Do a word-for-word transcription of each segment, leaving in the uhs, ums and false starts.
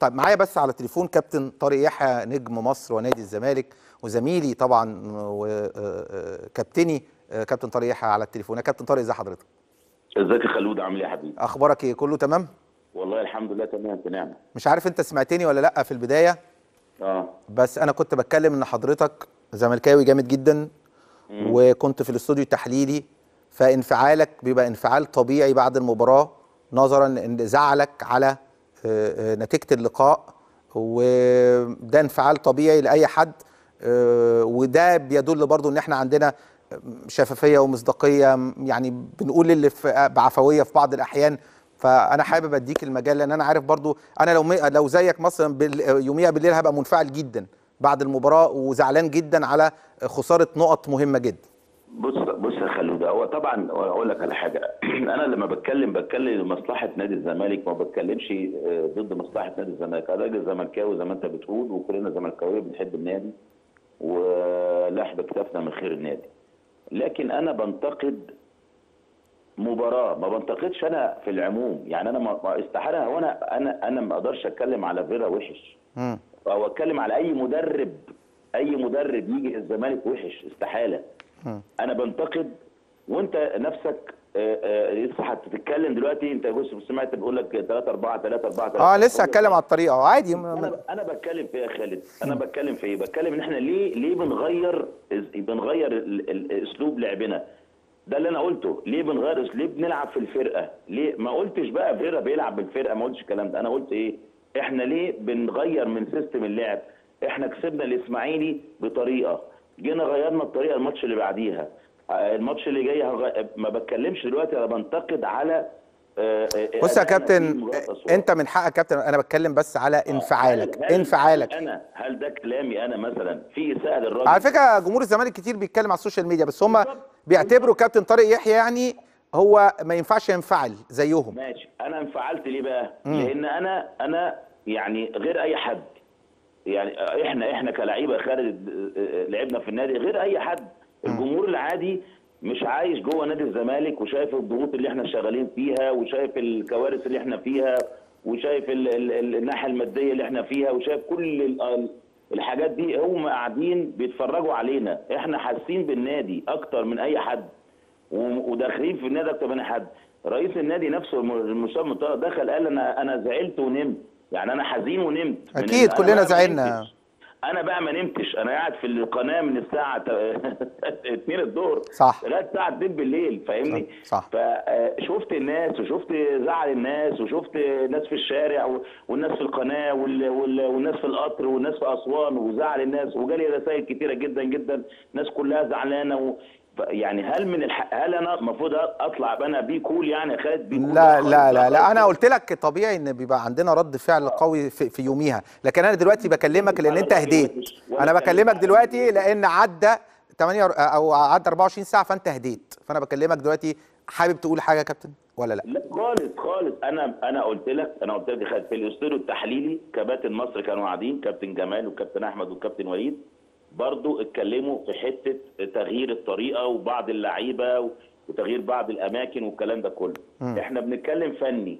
طيب معايا بس على التليفون كابتن طارق يحيى نجم مصر ونادي الزمالك وزميلي طبعا وكابتني كابتن طارق يحيى على التليفون. يا كابتن طارق ازي حضرتك؟ ازيك يا خلود، عامل ايه يا حبيبي؟ اخبارك ايه؟ كله تمام؟ والله الحمد لله تمام في نعمه. مش عارف انت سمعتني ولا لا في البدايه. اه بس انا كنت بتكلم ان حضرتك زملكاوي جامد جدا مم. وكنت في الاستوديو التحليلي، فانفعالك بيبقى انفعال طبيعي بعد المباراه نظرا ان زعلك على نتيجه اللقاء، وده انفعال طبيعي لاي حد، وده بيدل برضو ان احنا عندنا شفافيه ومصداقيه، يعني بنقول اللي بعفويه في بعض الاحيان. فانا حابب اديك المجال لان انا عارف برضو انا لو لو زيك مثلا يوميها بالليل هبقى منفعل جدا بعد المباراه وزعلان جدا على خساره نقط مهمه جدا. بص بص يا خلود، هو طبعا اقول لك على حاجه. انا لما بتكلم بتكلم لمصلحه نادي الزمالك، ما بتكلمش ضد مصلحه نادي الزمالك. انا راجل زملكاوي زي ما انت بتقول، وكلنا زملكاويه بنحب النادي ولحب كتافنا من خير النادي. لكن انا بنتقد مباراه، ما بنتقدش انا في العموم. يعني انا ما استحاله، هو انا انا انا ما اقدرش اتكلم على فيرا وحش امم او اتكلم على اي مدرب اي مدرب يجي الزمالك وحش، استحاله. مم. انا بنتقد وانت نفسك لسه هتتكلم دلوقتي. انت بص سمعت بقول لك ثلاثة أربعة ثلاثة أربعة ثلاثة اه لسه هتكلم على الطريقه عادي. انا انا بتكلم في ايه يا خالد؟ انا بتكلم في ايه؟ بتكلم ان احنا ليه ليه بنغير بنغير اسلوب لعبنا. ده اللي انا قلته. ليه بنغير؟ ليه بنلعب في الفرقه؟ ليه ما قلتش بقى فيرا بيلعب بالفرقه، ما قلتش الكلام ده. انا قلت ايه؟ احنا ليه بنغير من سيستم اللعب؟ احنا كسبنا الاسماعيلي بطريقه، جينا غيرنا الطريقه الماتش اللي بعديها، الماتش اللي جاي هغ... ما بتكلمش دلوقتي، انا بنتقد على بص يا كابتن، انت من حقك يا كابتن، انا بتكلم بس على انفعالك. هل هل انفعالك هل انا هل ده كلامي انا مثلا في اساءه للراجل؟ على فكره جمهور الزمالك كتير بيتكلم على السوشيال ميديا، بس هم بيعتبروا كابتن طارق يحيى يعني هو ما ينفعش ينفعل زيهم. ماشي، انا انفعلت ليه بقى؟ مم. لان انا انا يعني غير اي حد. يعني احنا احنا كلاعيبه خالد لعبنا في النادي غير اي حد. الجمهور العادي مش عايش جوه نادي الزمالك وشايف الضغوط اللي احنا شغالين فيها، وشايف الكوارث اللي احنا فيها، وشايف ال ال الناحيه الماديه اللي احنا فيها، وشايف كل الحاجات دي. هم قاعدين بيتفرجوا علينا. احنا حاسين بالنادي اكتر من اي حد، وداخلين في النادي اكتر من اي حد. رئيس النادي نفسه المستشار منطقه دخل قال انا انا زعلت ونمت. يعني انا حزين ونمت. اكيد كلنا زعلنا. انا بقى ما نمتش، انا قاعد في القناه من الساعه اتنين الظهر صح لغايه الساعه اتنين بالليل، فاهمني؟ صح. فشفت الناس وشفت زعل الناس وشفت ناس في الشارع والناس في القناه والناس في القطر والناس في اسوان وزعل الناس، وجالي رسائل كتيره جدا جدا، ناس كلها زعلانه و... يعني هل من الحق هل انا المفروض اطلع انا بي كول يعني يا خالد؟ بي كول؟ لا لا لا لا انا قلت لك طبيعي ان بيبقى عندنا رد فعل قوي في, في يوميها، لكن انا دلوقتي بكلمك لان انت هديت. انا بكلمك دلوقتي لان عدى تمانية او عدى أربعة وعشرين ساعه فانت هديت، فانا بكلمك دلوقتي. حابب تقول حاجه يا كابتن ولا لا؟ لا خالص خالص. انا انا قلت لك انا قلت لك خالد في الاستوديو التحليلي كباتن مصر كانوا قاعدين، كابتن جمال وكابتن احمد وكابتن وليد برضو اتكلموا في حته تغيير الطريقه وبعض اللعيبه وتغيير بعض الاماكن والكلام ده كله. م. احنا بنتكلم فني،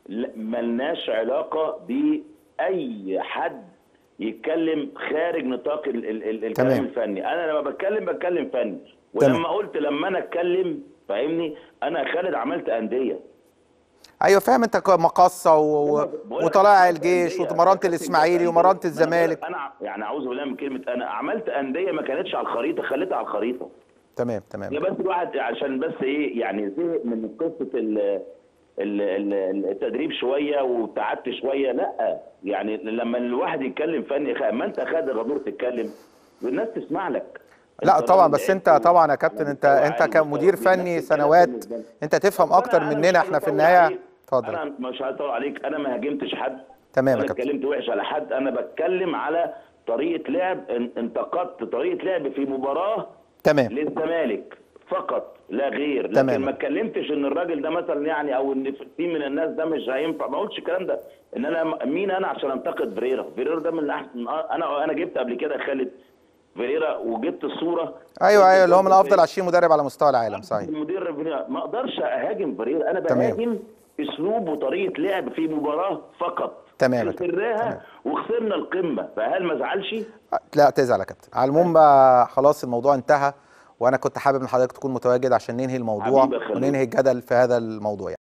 ملناش علاقه باي حد يتكلم خارج نطاق ال ال ال الكلام الفني. انا لما بتكلم بتكلم فني، ولما تمام. قلت لما انا اتكلم فاهمني، انا خالد عملت انديه. ايوه فاهم، انت مقصه و... وطلائع الجيش ومرانه الاسماعيلي ومرانه الزمالك. انا يعني اعوذ بالله من كلمه انا عملت انديه ما كانتش على الخريطه، خليتها على الخريطه. تمام تمام. يا بس الواحد عشان بس ايه يعني زهق من قصه ال التدريب شويه وتعبت شويه. لا يعني لما الواحد يتكلم فني، ما انت خد الغدور تتكلم والناس تسمع لك. لا طبعا، بس انت طبعا يا كابتن انت انت كمدير فني سنوات انت تفهم اكتر مننا. احنا في النهايه اتفضل. انا مش هطول عليك، انا ما هاجمتش حد تمام يا كابتن، اتكلمت وحش على حد. انا بتكلم على طريقه لعب، انتقدت طريقه لعب في مباراه تمام للزمالك فقط لا غير. لكن تمام. ما اتكلمتش ان الراجل ده مثلا يعني او ان في من الناس ده مش هينفع، ما قلتش الكلام ده. ان انا مين انا عشان انتقد فيريرا؟ فيريرا ده من احسن. انا انا جبت قبل كده خالد فيريرا وجبت الصوره. ايوه ايوه اللي هو من افضل عشرين مدرب على مستوى العالم. صحيح. المدير ما اقدرش اهاجم فيريرا، انا بهاجم اسلوب وطريقه لعب في مباراه فقط. تمام يا كابتن. خسرناها تمام. وخسرنا القمه، فهل ما ازعلش؟ لا تزعل يا كابتن. على العموم بقى خلاص الموضوع انتهى، وانا كنت حابب ان حضرتك تكون متواجد عشان ننهي الموضوع حبيبي يا خلود. وننهي الجدل في هذا الموضوع يعني.